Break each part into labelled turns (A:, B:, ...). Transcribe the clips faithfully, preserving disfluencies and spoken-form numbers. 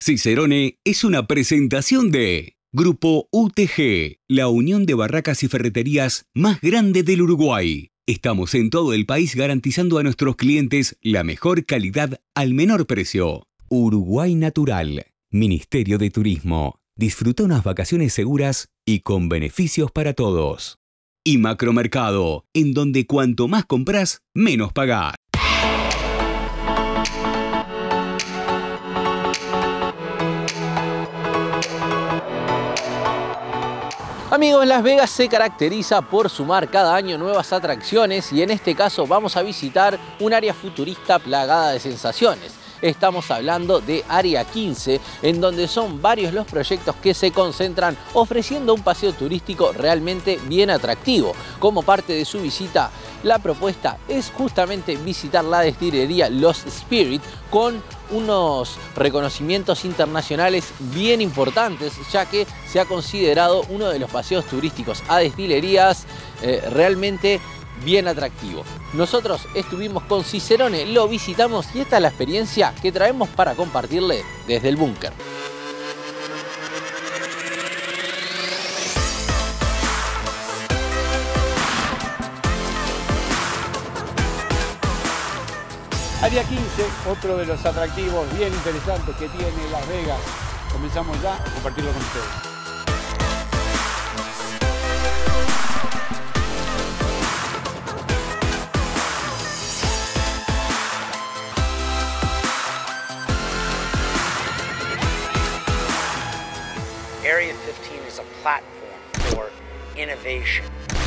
A: Cicerone es una presentación de Grupo U T G, la unión de barracas y ferreterías más grande del Uruguay. Estamos en todo el país garantizando a nuestros clientes la mejor calidad al menor precio. Uruguay Natural, Ministerio de Turismo. Disfruta unas vacaciones seguras y con beneficios para todos. Y Macromercado, en donde cuanto más compras, menos pagás.
B: Amigos, Las Vegas se caracteriza por sumar cada año nuevas atracciones y en este caso vamos a visitar un área futurista plagada de sensaciones. Estamos hablando de Área quince, en donde son varios los proyectos que se concentran ofreciendo un paseo turístico realmente bien atractivo. Como parte de su visita, la propuesta es justamente visitar la destilería Lost Spirit con unos reconocimientos internacionales bien importantes, ya que se ha considerado uno de los paseos turísticos a destilerías eh, realmente bien atractivo. Nosotros estuvimos con Cicerone, lo visitamos y esta es la experiencia que traemos para compartirle desde el búnker.
C: Área quince, otro de los atractivos bien interesantes que tiene Las Vegas. Comenzamos ya a compartirlo con ustedes.
D: Area fifteen is a platform for innovation.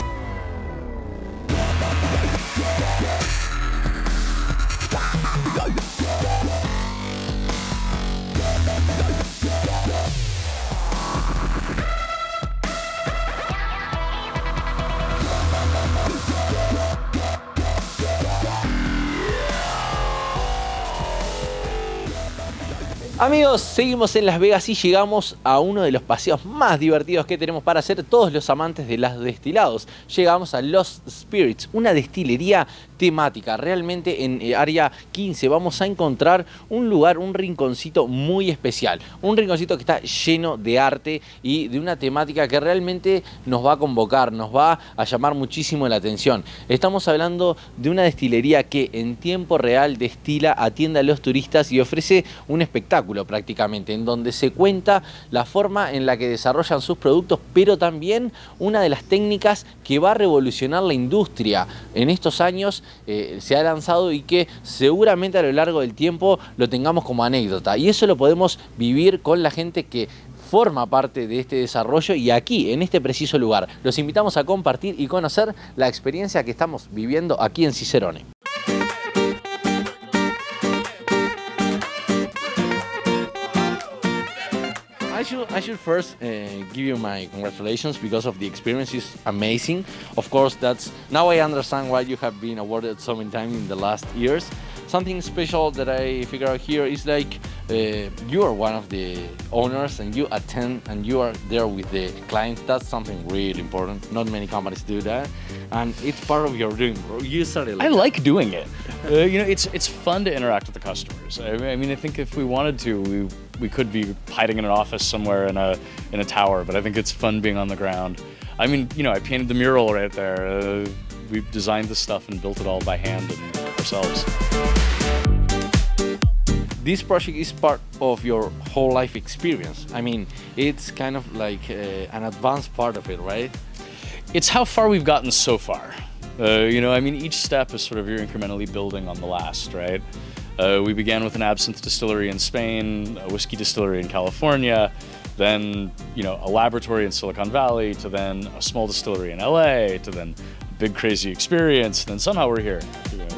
B: Amigos, seguimos en Las Vegas y llegamos a uno de los paseos más divertidos que tenemos para hacer todos los amantes de los destilados. Llegamos a Lost Spirits, una destilería temática. Realmente en Área quince vamos a encontrar un lugar, un rinconcito muy especial. Un rinconcito que está lleno de arte y de una temática que realmente nos va a convocar, nos va a llamar muchísimo la atención. Estamos hablando de una destilería que en tiempo real destila, atiende a los turistas y ofrece un espectáculo prácticamente, en donde se cuenta la forma en la que desarrollan sus productos, pero también una de las técnicas que va a revolucionar la industria en estos años. Eh, se ha lanzado y que seguramente a lo largo del tiempo lo tengamos como anécdota, y eso lo podemos vivir con la gente que forma parte de este desarrollo y aquí, en este preciso lugar. Los invitamos a compartir y conocer la experiencia que estamos viviendo aquí en Cicerone. I should, I should first uh, give you my congratulations because of the experience is amazing. Of course, that's now I understand why you have been awarded so many times in the last years. Something special that I figure out here is like uh, you are one of the owners and you attend and you are there with the clients. That's something really important. Not many companies do that, and it's part of your dream. You started. Like
E: I
B: that.
E: like doing it. Uh, you know, it's it's fun to interact with the customers. I mean, I think if we wanted to, we we could be hiding in an office somewhere in a in a tower. But I think it's fun being on the ground. I mean, you know, I painted the mural right there. Uh, we've designed this stuff and built it all by hand and ourselves.
B: This project is part of your whole life experience. I mean, it's kind of like uh, an advanced part of it, right?
E: It's how far we've gotten so far. Uh, you know, I mean, each step is sort of you're incrementally building on the last, right? Uh, we began with an absinthe distillery in Spain, a whiskey distillery in California, then, you know, a laboratory in Silicon Valley, to then a small distillery in L A, to then a big crazy experience, then somehow we're here. You know.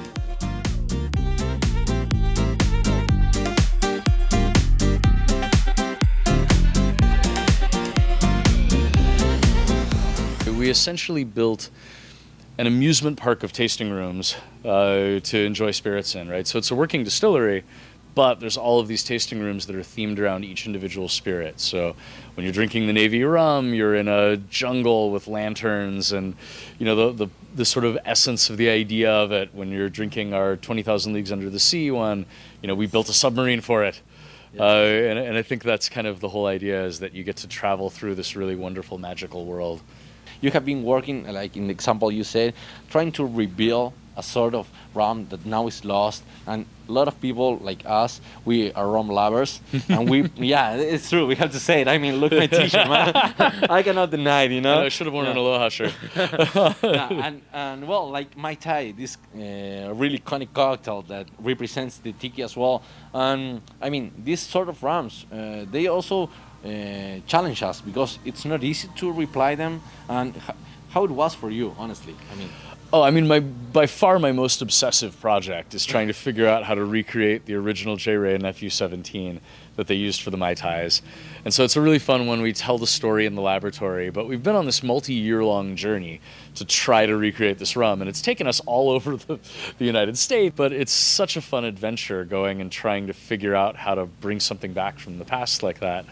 E: We essentially built an amusement park of tasting rooms uh, to enjoy spirits in, right? So it's a working distillery, but there's all of these tasting rooms that are themed around each individual spirit. So when you're drinking the Navy rum, you're in a jungle with lanterns and, you know, the, the, the sort of essence of the idea of it. When you're drinking our twenty thousand Leagues Under the Sea one, you know, we built a submarine for it. Uh, and, and I think that's kind of the whole idea, is that you get to travel through this really wonderful, magical world.
B: You have been working, like in the example you said, trying to rebuild a sort of rum that now is lost, and a lot of people like us, we are rum lovers, and we, yeah, it's true, we have to say it. I mean, look my t-shirt, man. I cannot deny it, you know.
E: And I should have worn
B: yeah.
E: an Aloha shirt.
B: yeah, and, and well, like Mai Tai, this uh, really iconic cocktail that represents the tiki as well. And I mean, these sort of rums, uh, they also uh, challenge us, because it's not easy to reply them. And how it was for you, honestly, I mean.
E: Oh, I mean, my by far my most obsessive project is trying to figure out how to recreate the original J. Wray and F U seventeen that they used for the Mai Tais. And so it's a really fun one. We tell the story in the laboratory, but we've been on this multi-year-long journey to try to recreate this rum, and it's taken us all over the, the United States, but it's such a fun adventure going and trying to figure out how to bring something back from the past like that.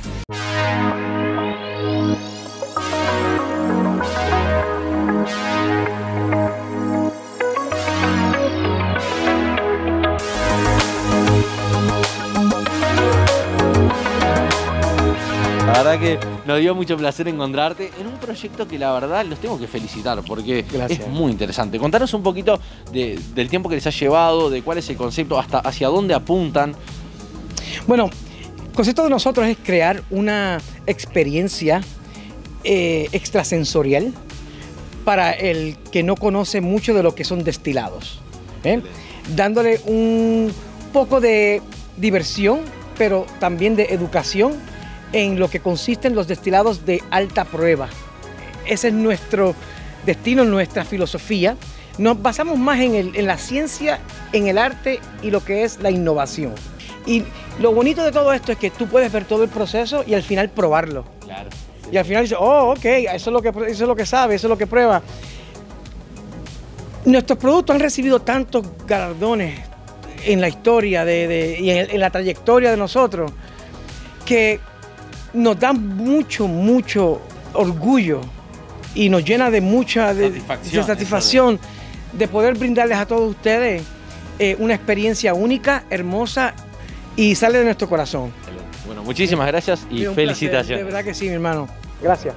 B: La verdad que nos dio mucho placer encontrarte en un proyecto que la verdad los tengo que felicitar, porque
F: Gracias.
B: Es muy interesante. Contanos un poquito de, del tiempo que les ha llevado, de cuál es el concepto, hasta hacia dónde apuntan.
F: Bueno, el concepto de nosotros es crear una experiencia eh, extrasensorial para el que no conoce mucho de lo que son destilados, ¿eh? Dándole un poco de diversión, pero también de educación en lo que consisten los destilados de alta prueba. Ese es nuestro destino, nuestra filosofía. Nos basamos más en, el, en la ciencia, en el arte y lo que es la innovación. Y lo bonito de todo esto es que tú puedes ver todo el proceso y al final probarlo.
B: Claro.
F: Y al final dices, oh, ok, eso es lo que, eso es lo que sabe, eso es lo que prueba. Nuestros productos han recibido tantos galardones en la historia de, de, y en, en la trayectoria de nosotros, que nos da mucho, mucho orgullo y nos llena de mucha de, satisfacción, de, satisfacción de poder brindarles a todos ustedes eh, una experiencia única, hermosa, y sale de nuestro corazón.
B: Bueno, muchísimas gracias y felicitaciones.
F: Placer, de verdad que sí, mi hermano. Gracias.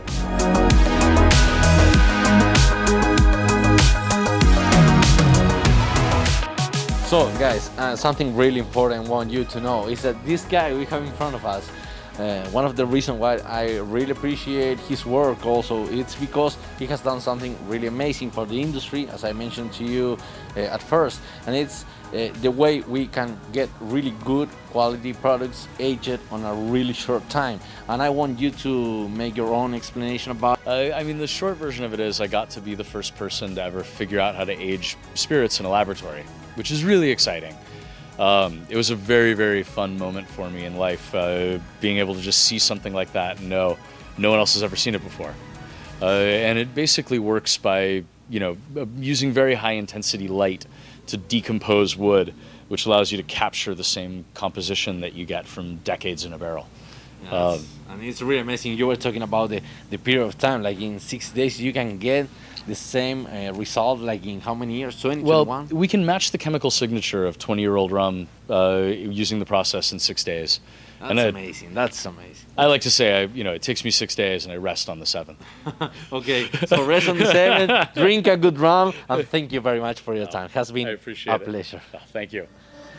B: So, guys, uh, something really important I want you to know is that this guy we have in front of us, Uh, one of the reasons why I really appreciate his work also, it's because he has done something really amazing for the industry, as I mentioned to you uh, at first, and it's uh, the way we can get really good quality products aged on a really short time. And I want you to make your own explanation about it.
E: Uh, I mean, the short version of it is I got to be the first person to ever figure out how to age spirits in a laboratory, which is really exciting. Um, it was a very, very fun moment for me in life, uh, being able to just see something like that and know no one else has ever seen it before. Uh, and it basically works by, you know, using very high intensity light to decompose wood, which allows you to capture the same composition that you get from decades in a barrel.
B: Yes.
E: Um,
B: and it's really amazing. You were talking about the, the period of time, like in six days you can get the same uh, result, like in how many years? twenty,
E: well,
B: twenty-one?
E: We can match the chemical signature of twenty-year-old rum uh, using the process in six days.
B: That's
E: and I,
B: amazing. That's amazing.
E: I like to say, I, you know, it takes me six days and I rest on the seventh.
B: Okay, so rest on the seventh, drink a good rum, and thank you very much for your time. It has been
E: I appreciate
B: a
E: it.
B: pleasure.
E: Oh, thank you.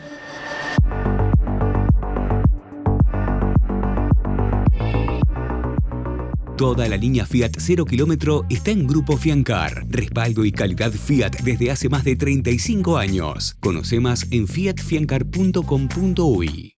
A: Toda la línea Fiat cero kilómetro está en Grupo Fiancar. Respaldo y calidad Fiat desde hace más de treinta y cinco años. Conoce más en fiat fiancar punto com punto uy.